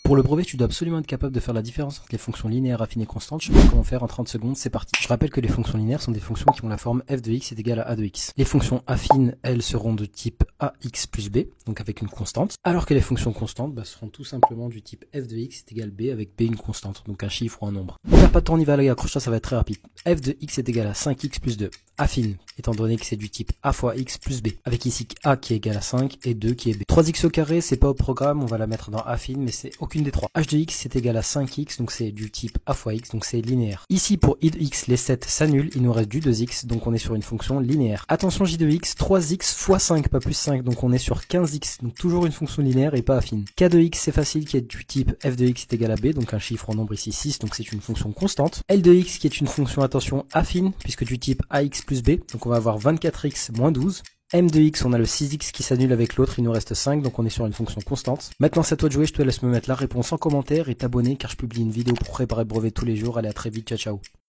Pour le brevet, tu dois absolument être capable de faire la différence entre les fonctions linéaires, affines et constantes. Je te montre comment faire en 30 secondes, c'est parti. Je rappelle que les fonctions linéaires sont des fonctions qui ont la forme f de x est égal à a de x. Les fonctions affines, elles, seront de type ax plus b, donc avec une constante, alors que les fonctions constantes seront tout simplement du type f de x est égal à b avec b une constante, donc un chiffre ou un nombre. On perd pas de temps, on y va les gars, accroche-toi, ça va être très rapide. F de x est égal à 5x plus 2. Affine, étant donné que c'est du type a fois x plus b, avec ici a qui est égal à 5 et 2 qui est b. 3x au carré, c'est pas au programme, on va la mettre dans affine, mais c'est aucune des trois. H de x c'est égal à 5x, donc c'est du type a fois x, donc c'est linéaire. Ici pour i de x, les 7 s'annulent, il nous reste du 2x, donc on est sur une fonction linéaire. Attention j de x, 3x fois 5, pas plus 5, donc on est sur 15x, donc toujours une fonction linéaire et pas affine. K de x c'est facile, qui est du type f de x est égal à b, donc un chiffre en nombre ici 6, donc c'est une fonction constante. L de x qui est une fonction, attention, affine, puisque du type ax plus b, donc on va avoir 24x moins 12. M de x, on a le 6x qui s'annule avec l'autre, il nous reste 5, donc on est sur une fonction constante. Maintenant c'est à toi de jouer, je te laisse me mettre la réponse en commentaire et t'abonner car je publie une vidéo pour préparer le brevet tous les jours. Allez, à très vite, ciao ciao.